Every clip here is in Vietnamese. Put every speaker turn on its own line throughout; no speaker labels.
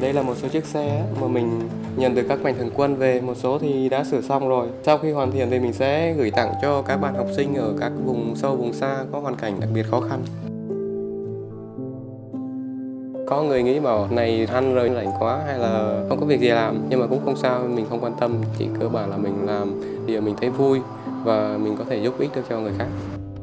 Đây là một số chiếc xe mà mình nhận từ các mạnh thường quân về, một số thì đã sửa xong rồi. Sau khi hoàn thiện thì mình sẽ gửi tặng cho các bạn học sinh ở các vùng sâu, vùng xa có hoàn cảnh đặc biệt khó khăn. Có người nghĩ bảo này ăn rồi rảnh quá hay là không có việc gì làm, nhưng mà cũng không sao, mình không quan tâm, chỉ cơ bản là mình làm điều mình thấy vui và mình có thể giúp ích được cho người khác.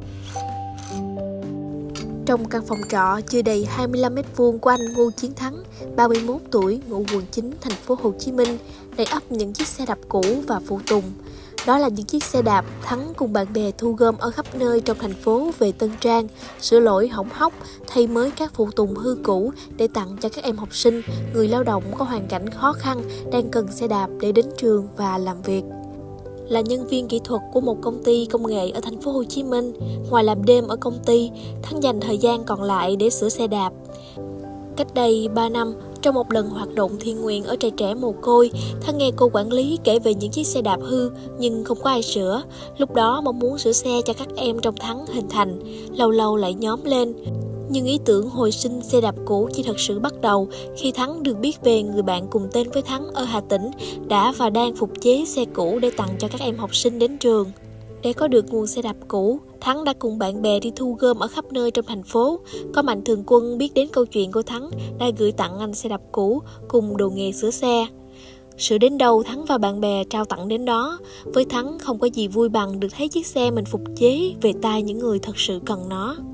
Trong căn phòng trọ chưa đầy 25 m² của anh Ngô Chiến Thắng, 31 tuổi, ngụ quận 9, thành phố Hồ Chí Minh, đầy ắp những chiếc xe đạp cũ và phụ tùng. Đó là những chiếc xe đạp Thắng cùng bạn bè thu gom ở khắp nơi trong thành phố về Tân Trang, sửa lỗi hỏng hóc, thay mới các phụ tùng hư cũ để tặng cho các em học sinh, người lao động có hoàn cảnh khó khăn đang cần xe đạp để đến trường và làm việc. Là nhân viên kỹ thuật của một công ty công nghệ ở thành phố Hồ Chí Minh, ngoài làm đêm ở công ty, Thắng dành thời gian còn lại để sửa xe đạp. Cách đây 3 năm, trong một lần hoạt động thiện nguyện ở trại trẻ mồ côi, Thắng nghe cô quản lý kể về những chiếc xe đạp hư nhưng không có ai sửa. Lúc đó mong muốn sửa xe cho các em trong Thắng hình thành, lâu lâu lại nhóm lên. Nhưng ý tưởng hồi sinh xe đạp cũ chỉ thật sự bắt đầu khi Thắng được biết về người bạn cùng tên với Thắng ở Hà Tĩnh đã và đang phục chế xe cũ để tặng cho các em học sinh đến trường. Để có được nguồn xe đạp cũ, Thắng đã cùng bạn bè đi thu gom ở khắp nơi trong thành phố. Có mạnh thường quân biết đến câu chuyện của Thắng đã gửi tặng anh xe đạp cũ cùng đồ nghề sửa xe. Sửa đến đâu Thắng và bạn bè trao tặng đến đó. Với Thắng không có gì vui bằng được thấy chiếc xe mình phục chế về tay những người thật sự cần nó.